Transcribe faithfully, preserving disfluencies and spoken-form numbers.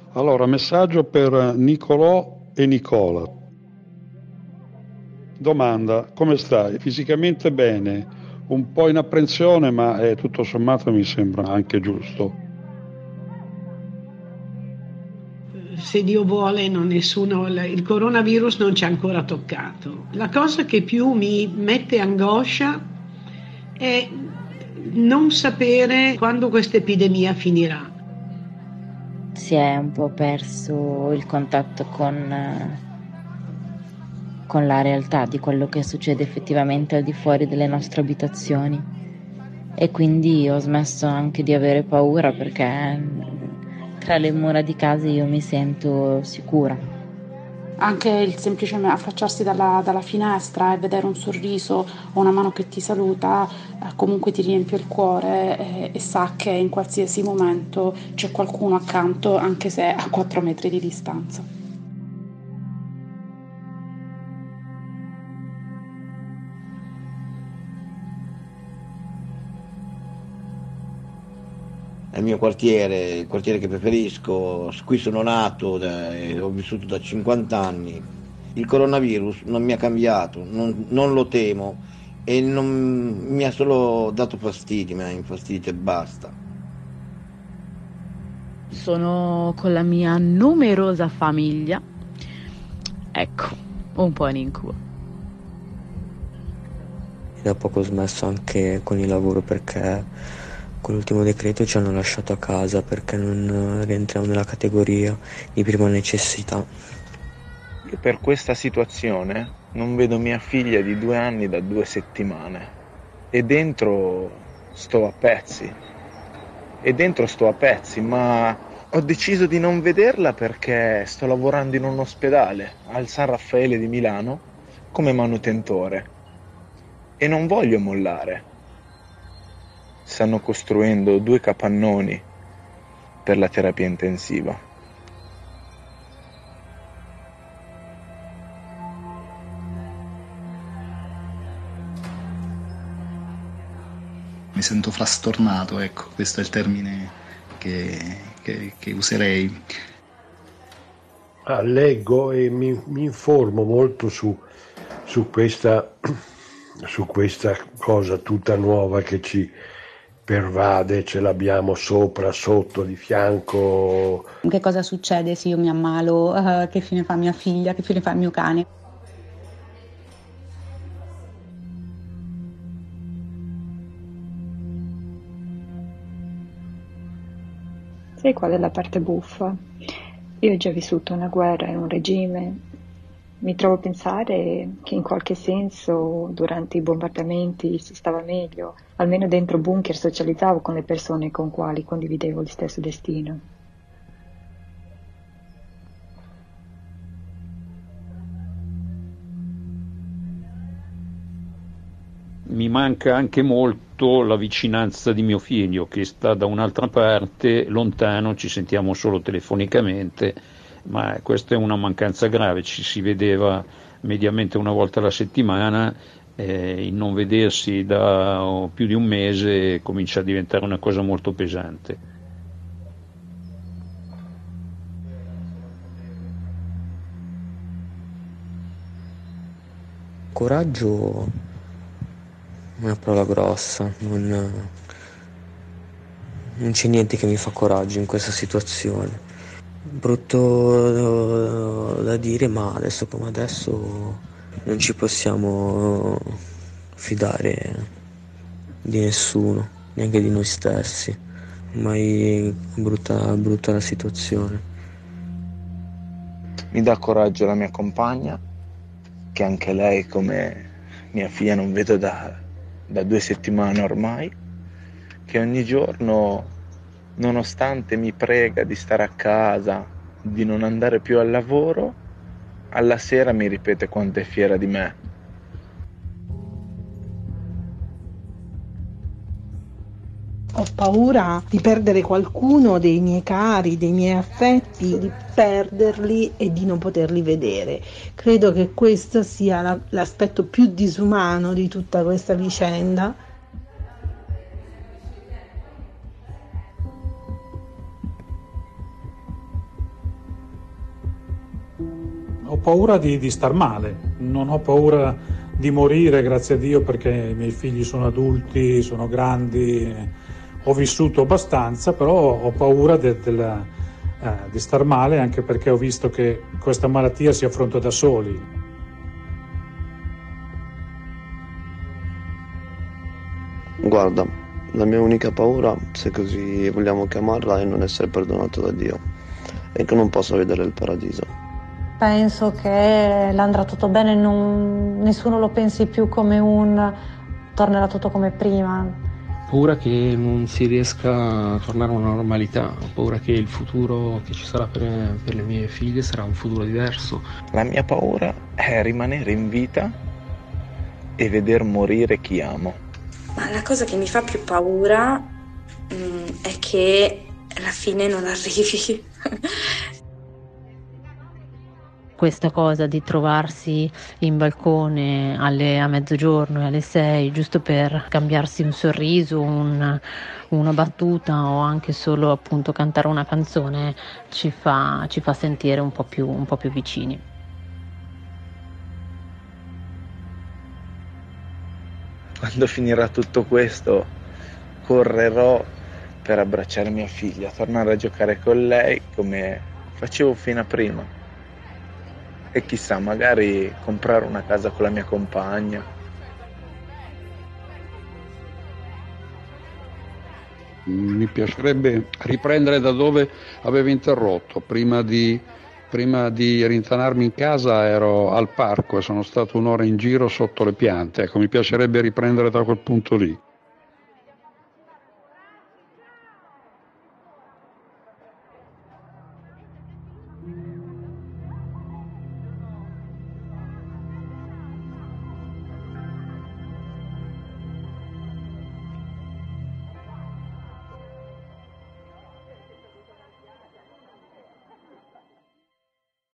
Allora, messaggio per Nicolò e Nicola. Domanda, come stai? Fisicamente bene, un po' in apprensione, ma eh, tutto sommato mi sembra anche giusto. Se Dio vuole, non nessuno, il coronavirus non ci ha ancora toccato. La cosa che più mi mette angoscia è non sapere quando questa epidemia finirà. Si è un po' perso il contatto con, con la realtà di quello che succede effettivamente al di fuori delle nostre abitazioni, e quindi ho smesso anche di avere paura, perché tra le mura di casa io mi sento sicura. Anche il semplice affacciarsi dalla, dalla finestra e vedere un sorriso o una mano che ti saluta eh, comunque ti riempie il cuore e, e sa che in qualsiasi momento c'è qualcuno accanto, anche se a quattro metri di distanza. È il mio quartiere, il quartiere che preferisco, qui sono nato da, e ho vissuto da cinquanta anni. Il coronavirus non mi ha cambiato, non, non lo temo e non, mi ha solo dato fastidio, mi ha infastidito e basta. Sono con la mia numerosa famiglia, ecco, un po' un incubo. Da poco ho smesso anche con il lavoro, perché con l'ultimo decreto ci hanno lasciato a casa perché non rientriamo nella categoria di prima necessità. Io per questa situazione non vedo mia figlia di due anni da due settimane e dentro sto a pezzi e dentro sto a pezzi ma ho deciso di non vederla perché sto lavorando in un ospedale al San Raffaele di Milano come manutentore e non voglio mollare. Stanno costruendo due capannoni per la terapia intensiva. Mi sento frastornato, ecco, questo è il termine che, che, che userei. Ah, leggo e mi, mi informo molto su, su, questa, su questa cosa tutta nuova che ci pervade, ce l'abbiamo sopra, sotto, di fianco. Che cosa succede se io mi ammalo? Uh, che fine fa mia figlia? Che fine fa il mio cane? Sai qual è la parte buffa? Io ho già vissuto una guerra e un regime. Mi trovo a pensare che in qualche senso durante i bombardamenti si stava meglio. Almeno dentro bunker socializzavo con le persone con quali condividevo il stesso destino. Mi manca anche molto la vicinanza di mio figlio che sta da un'altra parte, lontano, ci sentiamo solo telefonicamente, ma questa è una mancanza grave, ci si vedeva mediamente una volta alla settimana, eh, il non vedersi da oh, più di un mese comincia a diventare una cosa molto pesante. Coraggio è una parola grossa, non, non c'è niente che mi fa coraggio in questa situazione. Brutto da dire, ma adesso come adesso non ci possiamo fidare di nessuno, neanche di noi stessi. Ormai brutta, brutta la situazione. Mi dà coraggio la mia compagna, che anche lei come mia figlia non vedo da da due settimane ormai, che ogni giorno, nonostante mi prega di stare a casa, di non andare più al lavoro, alla sera mi ripete quanto è fiera di me. Ho paura di perdere qualcuno dei miei cari, dei miei affetti, di perderli e di non poterli vedere. Credo che questo sia la, l'aspetto più disumano di tutta questa vicenda. paura di, di star male, non ho paura di morire, grazie a Dio, perché i miei figli sono adulti, sono grandi, ho vissuto abbastanza, però ho paura de, de la, eh, di star male, anche perché ho visto che questa malattia si affronta da soli. Guarda, la mia unica paura, se così vogliamo chiamarla, è non essere perdonato da Dio e che non possa vedere il paradiso. Penso che l'andrà tutto bene, non, nessuno lo pensi più come un tornerà tutto come prima. Ho paura che non si riesca a tornare a una normalità, ho paura che il futuro che ci sarà per, per le mie figlie sarà un futuro diverso. La mia paura è rimanere in vita e veder morire chi amo. Ma la cosa che mi fa più paura mh, è che alla fine non arrivi. Questa cosa di trovarsi in balcone alle, a mezzogiorno e alle sei giusto per cambiarsi un sorriso, un, una battuta o anche solo appunto cantare una canzone ci fa, ci fa sentire un po' più, un po' più vicini. Quando finirà tutto questo, correrò per abbracciare mia figlia, tornare a giocare con lei come facevo fino a prima. E chissà, magari comprare una casa con la mia compagna. Mi piacerebbe riprendere da dove avevo interrotto. Prima di, prima di rintanarmi in casa ero al parco e sono stato un'ora in giro sotto le piante. Ecco, mi piacerebbe riprendere da quel punto lì.